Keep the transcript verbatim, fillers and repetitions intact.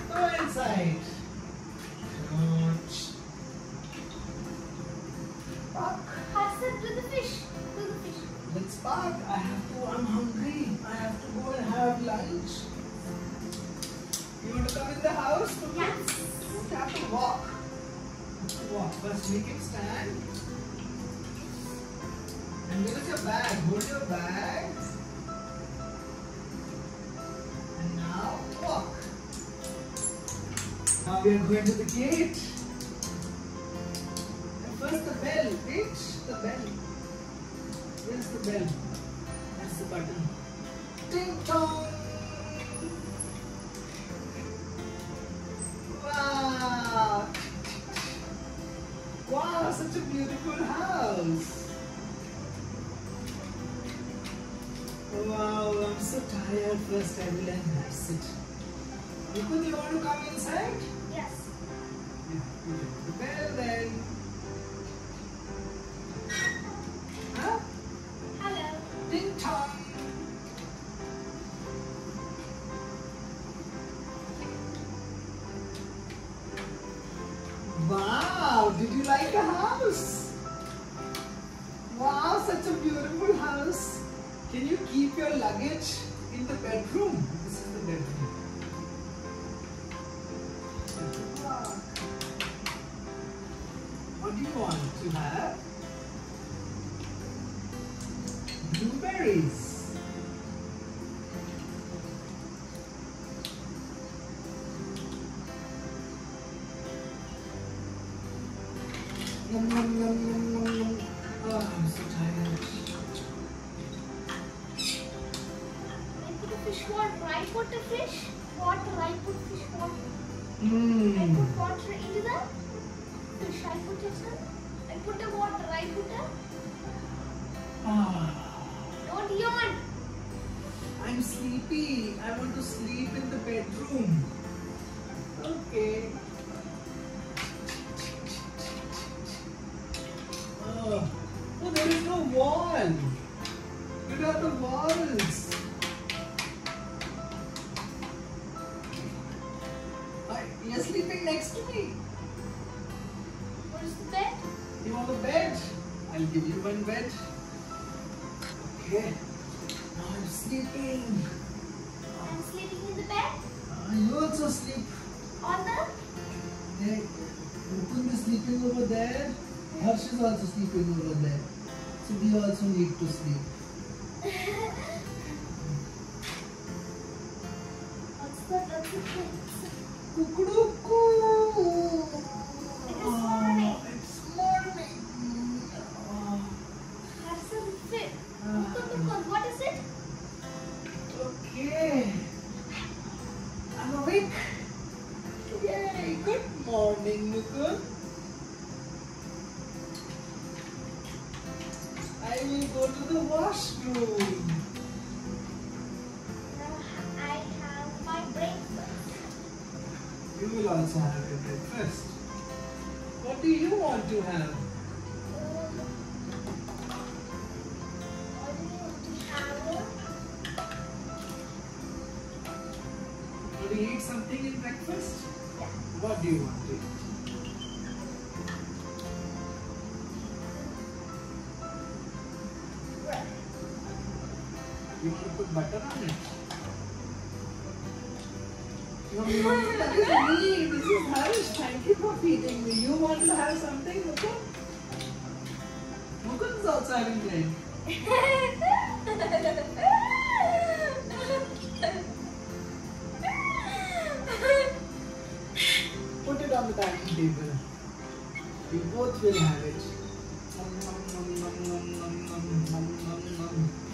Go inside. Good. Park. Faster to the fish. To the fish. Let's park. I have to. I'm hungry. I have to go and have lunch. You want to come in the house? Yes. You have to walk. Walk. First, make it stand. And where is your bag? Hold your bag. And now walk. Now we are going to the gate. And first the bell. Reach the bell. Where's the bell? That's the button. Ding dong. Wow. Wow, such a beautiful house. Wow, I'm so tired. First I will and that's it. Nikud, you want to come inside? Yes. Yeah, you ring the bell then. Huh? Hello. Ding dong. Wow, did you like the house? Wow, such a beautiful house. Can you keep your luggage in the bedroom? This is the bedroom. What do you want to have? Blueberries. Yum, yum, yum, yum, yum, yum. Oh, I'm so tired. Fish water. I put the fish water. I put fish water. Mm. I put water into the fish. I put it in. I put the water. I put the. Ah, Don't yawn. I'm sleepy. I want to sleep in the bedroom. Okay. Oh, oh there is no wall. Look at the walls. You're sleeping next to me. What is the bed? You want a bed? I'll give you one bed. Okay. Now I'm sleeping. I'm sleeping in the bed. Uh, you also sleep. On the. Hey, Mukund is sleeping over there. Harsh is also sleeping over there. So we also need to sleep. What's the? What's the thing? Kukuduku. It is morning. Oh, it's morning. Oh. That's a fit. Ah. What is it? Okay. I'm awake. Yay. Good morning, Mukund. I will go to the washroom. Now I have my breakfast. You will also have your breakfast. What do you want to have? Um, what do you want to have? Want to eat something in breakfast? Yeah. What do you want to eat? Bread. You want to put butter on it? No, no, no, that is me. This is Harsh. Thank you for feeding me. You want to have something, Mukund? Mukund is also having bread. Put it on the dining table. We both will have it. Nom, nom, nom, nom, nom, nom, nom, nom, nom, nom.